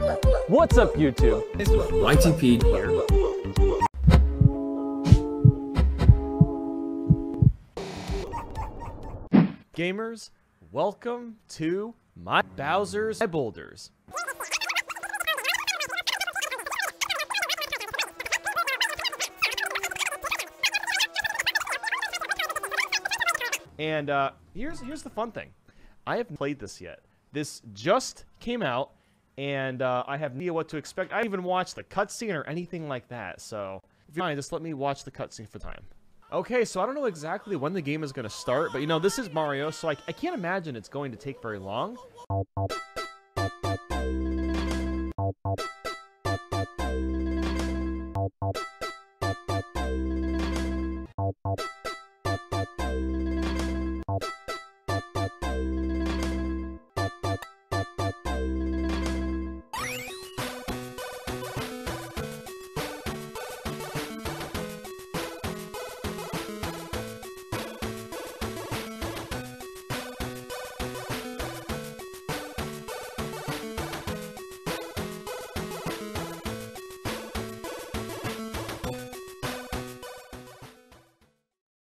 What's up, YouTube? YTP here. Gamers, welcome to my Bowser's Boulders. And here's the fun thing. I haven't played this yet. This just came out, and I have no idea what to expect. I haven't even watched the cutscene or anything like that. So if you mind, just let me watch the cutscene for time. Okay, so I don't know exactly when the game is going to start, but you know, this is Mario, so I can't imagine it's going to take very long.